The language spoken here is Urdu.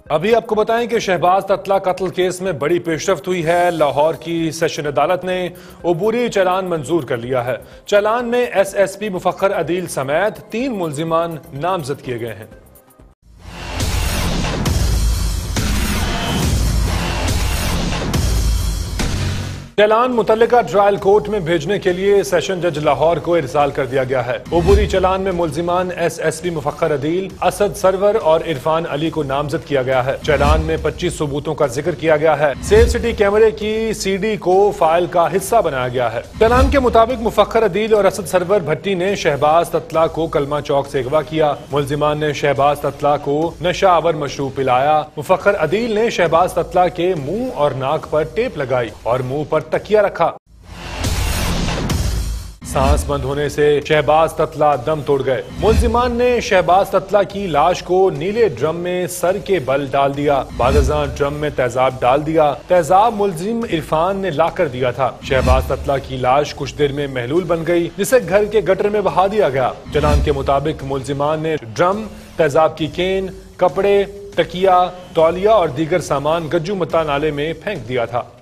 ابھی آپ کو بتائیں کہ شہباز تتلہ قتل کیس میں بڑی پیش رفت ہوئی ہے۔ لاہور کی سیشن عدالت نے عبوری چالان منظور کر لیا ہے۔ چالان میں ایس ایس پی مفخر عدیل سمیت 3 ملزمان نامزد کیے گئے ہیں۔ چالان متعلقہ ٹرائل کورٹ میں بھیجنے کے لیے سیشن جج لاہور کو ارسال کر دیا گیا ہے۔ عبوری چالان میں ملزمان ایس ایس پی مفخر عدیل، اسد سرور اور عرفان علی کو نامزد کیا گیا ہے۔ چالان میں 25 ثبوتوں کا ذکر کیا گیا ہے۔ سیف سٹی کیمرے کی سی ڈی کو فائل کا حصہ بنایا گیا ہے۔ چالان کے مطابق مفخر عدیل اور اسد سرور بھٹی نے شہباز تتلہ کو کلمہ چوک سے اغوا کیا۔ ملزمان نے شہباز تتلہ کو نشہ آور مشروب پلایا۔ مفخر عدیل نے شہباز تتلہ کے منہ اور ناک پر ٹیپ لگائی اور منہ پر تکیہ رکھا۔ سانس بند ہونے سے شہباز تتلہ دم توڑ گئے۔ ملزمان نے شہباز تتلہ کی لاش کو نیلے ڈرم میں سر کے بل ڈال دیا۔ بعد ازاں ڈرم میں تیزاب ڈال دیا۔ تیزاب ملزم عرفان نے لا کر دیا تھا۔ شہباز تتلہ کی لاش کچھ دیر میں محلول بن گئی، جسے گھر کے گٹر میں بہا دیا گیا۔ چالان کے مطابق ملزمان نے ڈرم، تیزاب کی کین، کپڑے، تکیہ، تولیہ اور دیگر سامان گجو متا نالے میں پھینک دیا تھا۔